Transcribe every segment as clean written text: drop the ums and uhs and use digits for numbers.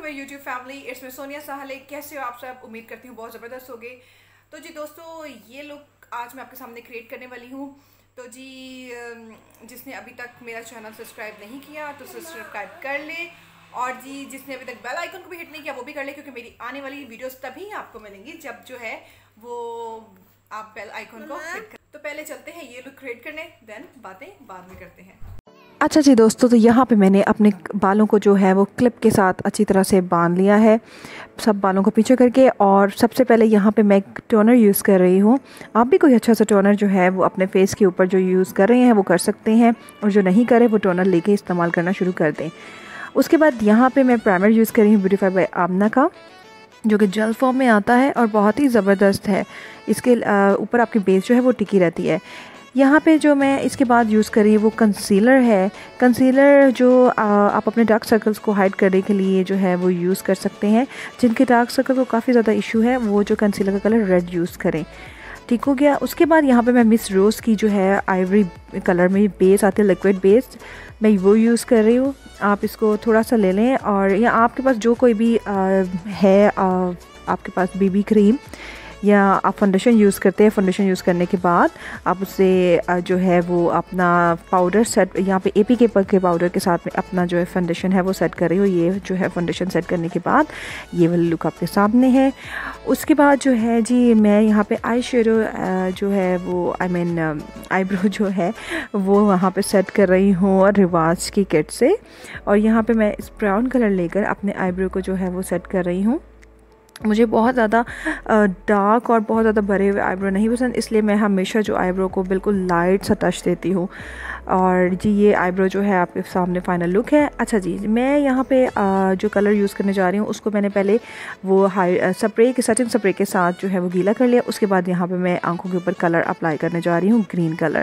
My YouTube family, it's मैं सोनिया साहले। कैसे हो आप सब? उम्मीद करती हूँ बहुत ज़बरदस्त हो गए। तो जी दोस्तों, ये लुक आज मैं आपके सामने क्रिएट करने वाली हूँ। तो जी जिसने अभी तक मेरा चैनल सब्सक्राइब नहीं किया तो सब्सक्राइब कर ले, और जी जिसने अभी तक बेल आइकन को भी हिट नहीं किया वो भी कर ले, क्योंकि मेरी आने वाली वीडियोस तभी आपको मिलेंगी जब जो है वो आप बेल आइकन को हिट कर। तो पहले चलते हैं ये लुक क्रिएट करने, देन बातें बाद में करते हैं। अच्छा जी दोस्तों, तो यहाँ पे मैंने अपने बालों को जो है वो क्लिप के साथ अच्छी तरह से बांध लिया है, सब बालों को पीछे करके। और सबसे पहले यहाँ पे मैं टोनर यूज़ कर रही हूँ। आप भी कोई अच्छा सा टोनर जो है वो अपने फेस के ऊपर जो यूज़ कर रहे हैं वो कर सकते हैं, और जो नहीं करे वो टोनर लेके इस्तेमाल करना शुरू कर दें। उसके बाद यहाँ पर मैं प्राइमर यूज़ कर रही हूँ ब्यूटीफाई बाय आमना का, जो कि जेल फॉर्म में आता है और बहुत ही ज़बरदस्त है। इसके ऊपर आपकी बेस जो है वो टिकी रहती है। यहाँ पे जो मैं इसके बाद यूज़ कर रही हूँ वो कंसीलर है। कंसीलर जो आप अपने डार्क सर्कल्स को हाइड करने के लिए जो है वो यूज़ कर सकते हैं। जिनके डार्क सर्कल को काफ़ी ज़्यादा इशू है वो जो कंसीलर का कलर रेड यूज़ करें। ठीक हो गया। उसके बाद यहाँ पे मैं मिस रोज़ की जो है आइवरी कलर में बेस आती है, लिक्विड बेस, मैं वो यूज़ कर रही हूँ। आप इसको थोड़ा सा ले लें, और या आपके पास जो कोई भी आपके पास बीबी क्रीम या आप फाउंडेशन यूज़ करते हैं, फाउंडेशन यूज़ करने के बाद आप उससे जो है वो अपना पाउडर सेट, यहाँ पे एपीके के पाउडर के साथ में अपना जो है फाउंडेशन है वो सेट कर रही हूँ। ये जो है फाउंडेशन सेट करने के बाद ये वाली लुक आपके सामने है। उसके बाद जो है जी मैं यहाँ पे आई शेडो जो है वो आईब्रो जो है वो वहाँ पे सेट कर रही हूँ और रिवाज की किट से। और यहाँ पे मैं इस ब्राउन कलर लेकर अपने आईब्रो को जो है वो सेट कर रही हूँ। मुझे बहुत ज़्यादा डार्क और बहुत ज़्यादा भरे हुए आईब्रो नहीं पसंद, इसलिए मैं हमेशा जो आईब्रो को बिल्कुल लाइट सा टच देती हूँ। और जी ये आईब्रो जो है आपके सामने फाइनल लुक है। अच्छा जी, मैं यहाँ पे जो कलर यूज़ करने जा रही हूँ उसको मैंने पहले वो सेटिंग स्प्रे के साथ जो है वो गीला कर लिया। उसके बाद यहाँ पर मैं आँखों के ऊपर कलर अप्लाई करने जा रही हूँ, ग्रीन कलर।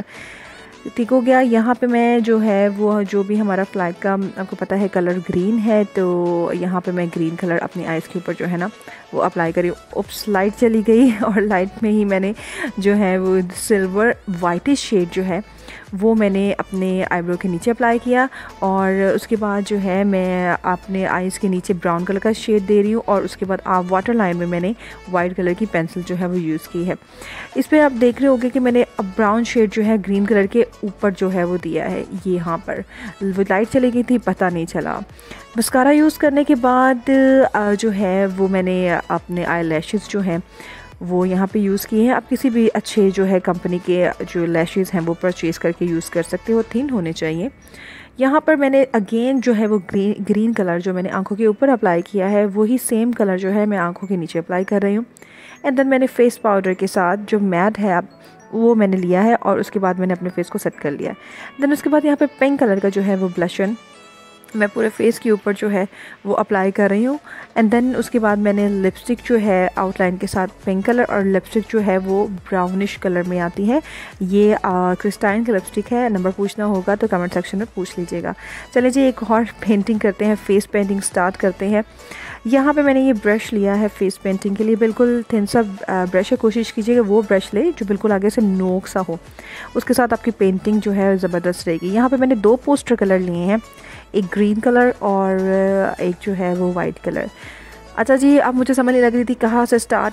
ठीक हो गया। यहाँ पे मैं जो है वो जो भी हमारा फ्लैग का आपको पता है कलर ग्रीन है, तो यहाँ पे मैं ग्रीन कलर अपनी आइज़ के ऊपर जो है ना वो अप्लाई करी। उप्स, लाइट चली गई और लाइट में ही मैंने जो है वो सिल्वर वाइटिश शेड जो है वो मैंने अपने आईब्रो के नीचे अप्लाई किया। और उसके बाद जो है मैं अपने आइज़ के नीचे ब्राउन कलर का शेड दे रही हूँ, और उसके बाद आप वाटर लाइन में मैंने वाइट कलर की पेंसिल जो है वो यूज़ की है। इस पर आप देख रहे होंगे कि मैंने ब्राउन शेड जो है ग्रीन कलर के ऊपर जो है वो दिया है। ये यहाँ पर वो लाइट चली गई थी, पता नहीं चला। मस्कारा यूज़ करने के बाद जो है वो मैंने अपने आई लैशेज़ जो हैं वो यहाँ पे यूज़ किए हैं। आप किसी भी अच्छे जो है कंपनी के जो लैशेज़ हैं वो परचेज़ करके यूज़ कर सकते हो, थिन होने चाहिए। यहाँ पर मैंने अगेन जो है वो ग्रीन कलर जो मैंने आंखों के ऊपर अप्लाई किया है वही सेम कलर जो है मैं आंखों के नीचे अप्लाई कर रही हूँ। एंड देन मैंने फेस पाउडर के साथ जो मैट है आप वो मैंने लिया है, और उसके बाद मैंने अपने फेस को सेट कर लिया है। देन उसके बाद यहाँ पे पिंक कलर का जो है वो ब्लशन मैं पूरे फेस के ऊपर जो है वो अप्लाई कर रही हूँ। एंड देन उसके बाद मैंने लिपस्टिक जो है आउटलाइन के साथ पिंक कलर, और लिपस्टिक जो है वो ब्राउनिश कलर में आती है। ये क्रिस्टाइन की लिपस्टिक है। नंबर पूछना होगा तो कमेंट सेक्शन में पूछ लीजिएगा। चलिए जी एक और पेंटिंग करते हैं, फेस पेंटिंग स्टार्ट करते हैं। यहाँ पे मैंने ये ब्रश लिया है फेस पेंटिंग के लिए, बिल्कुल थिन सा ब्रश है। कोशिश कीजिएगा वो ब्रश ले जो बिल्कुल आगे से नोक सा हो, उसके साथ आपकी पेंटिंग जो है ज़बरदस्त रहेगी। यहाँ पे मैंने 2 पोस्टर कलर लिए हैं, एक ग्रीन कलर और एक जो है वो वाइट कलर। अच्छा जी, अब मुझे समझ नहीं लग रही थी कहाँ से स्टार्ट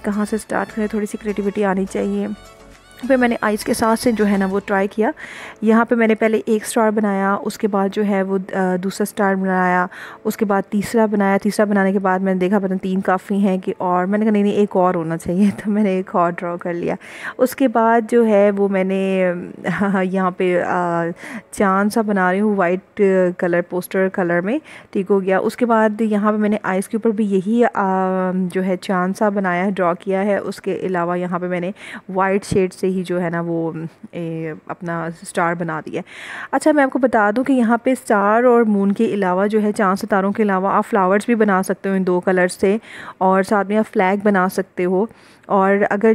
करें, थोड़ी सी क्रिएटिविटी आनी चाहिए। फिर मैंने आइज़ के साथ से जो है ना वो ट्राई किया। यहाँ पे मैंने पहले एक स्टार बनाया, उसके बाद जो है वो दूसरा स्टार बनाया, उसके बाद तीसरा बनाया। तीसरा बनाने के बाद मैंने देखा पता 3 काफ़ी हैं कि, और मैंने कहा नहीं एक और होना चाहिए, तो मैंने एक और ड्रॉ कर लिया। उसके बाद जो है वो मैंने यहाँ पे चाँद सा बना रही हूँ वाइट कलर पोस्टर कलर में। ठीक हो गया। उसके बाद यहाँ पर मैंने आइज़ के ऊपर भी यही जो है चाँद सा बनाया है, ड्रॉ किया है। उसके अलावा यहाँ पर मैंने वाइट शेड से ही जो है ना वो अपना स्टार बना दिया। अच्छा, मैं आपको बता दूं कि यहाँ पे स्टार और मून के अलावा जो है चाँद सितारों के अलावा आप फ्लावर्स भी बना सकते हो इन 2 कलर से, और साथ में आप फ्लैग बना सकते हो। और अगर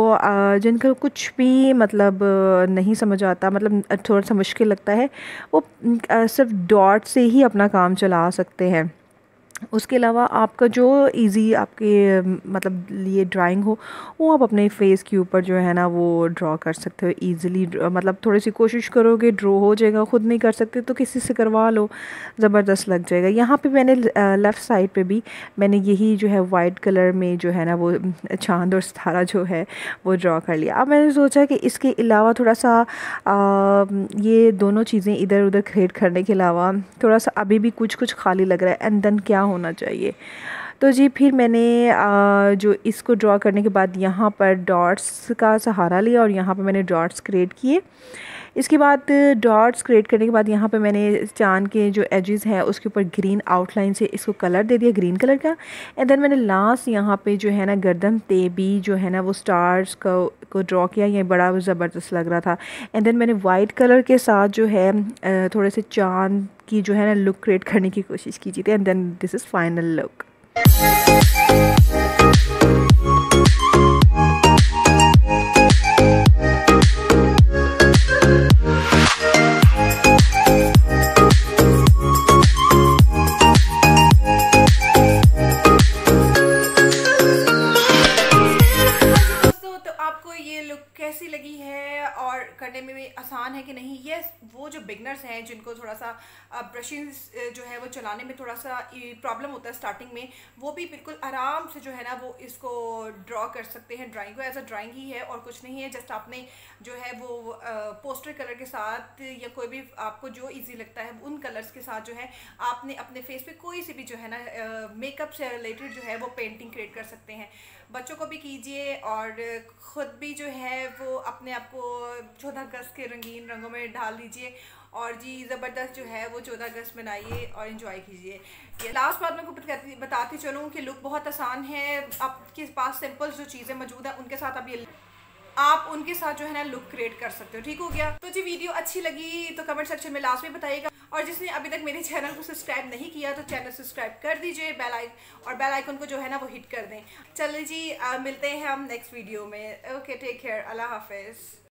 जिनको कुछ भी मतलब नहीं समझ आता, मतलब थोड़ा सा मुश्किल लगता है, वो सिर्फ डॉट से ही अपना काम चला सकते हैं। उसके अलावा आपका जो इजी आपके मतलब लिए ड्राइंग हो वो आप अपने फेस के ऊपर जो है ना वो ड्रॉ कर सकते हो ईज़िली। मतलब थोड़ी सी कोशिश करोगे ड्रॉ हो जाएगा, ख़ुद नहीं कर सकते तो किसी से करवा लो, ज़बरदस्त लग जाएगा। यहाँ पे मैंने लेफ़्ट साइड पे भी मैंने यही जो है वाइट कलर में जो है ना वो चाँद और सितारा जो है वो ड्रॉ कर लिया। अब मैंने सोचा कि इसके अलावा थोड़ा सा ये दोनों चीज़ें इधर उधर क्रिएट करने के अलावा थोड़ा सा अभी भी कुछ कुछ खाली लग रहा है, एंड देन क्या होना चाहिए। तो जी फिर मैंने जो इसको ड्रॉ करने के बाद यहाँ पर डॉट्स का सहारा लिया और यहाँ पे मैंने डॉट्स क्रिएट किए। इसके बाद डॉट्स क्रिएट करने के बाद यहाँ पे मैंने चाँद के जो एजेस हैं उसके ऊपर ग्रीन आउटलाइन से इसको कलर दे दिया ग्रीन कलर का। एंड देन मैंने लास्ट यहाँ पे जो है ना गर्दन पे भी जो है ना वो स्टार्स को ड्रॉ किया। ये बड़ा ज़बरदस्त लग रहा था। एंड देन मैंने वाइट कलर के साथ जो है थोड़े से चाँद की जो है ना लुक क्रिएट करने की कोशिश की थी। And then this is final look. कैसी लगी है और करने में भी आसान है कि नहीं। ये वो जो बिगनर्स हैं जिनको थोड़ा सा ब्रशिंग जो है वो चलाने में थोड़ा सा प्रॉब्लम होता है स्टार्टिंग में, वो भी बिल्कुल आराम से जो है ना वो इसको ड्रॉ कर सकते हैं। ड्राइंग को एज अ ड्राइंग ही है और कुछ नहीं है। जस्ट आपने जो है वो पोस्टर कलर के साथ या कोई भी आपको जो ईजी लगता है उन कलर्स के साथ जो है आपने अपने फेस पे कोई सी भी जो है ना मेकअप से रिलेटेड जो है वो पेंटिंग क्रिएट कर सकते हैं। बच्चों को भी कीजिए और ख़ुद भी जो है वो अपने आप को 14 अगस्त के रंगीन रंगों में डाल लीजिए और जी ज़बरदस्त जो है वो 14 अगस्त मनाइए और इन्जॉय कीजिए। ये लास्ट बात मैं को बताती चलूँ कि लुक बहुत आसान है। आपके पास सिंपल जो चीज़ें मौजूद हैं उनके साथ आप उनके साथ जो है ना लुक क्रिएट कर सकते हो। ठीक हो गया। तो जी वीडियो अच्छी लगी तो कमेंट सेक्शन में लास्ट में बताइएगा और जिसने अभी तक मेरे चैनल को सब्सक्राइब नहीं किया तो चैनल सब्सक्राइब कर दीजिए, बेल आइकन को जो है ना वो हिट कर दें। चलिए जी मिलते हैं हम नेक्स्ट वीडियो में। ओके टेक केयर, अल्लाह हाफिज़।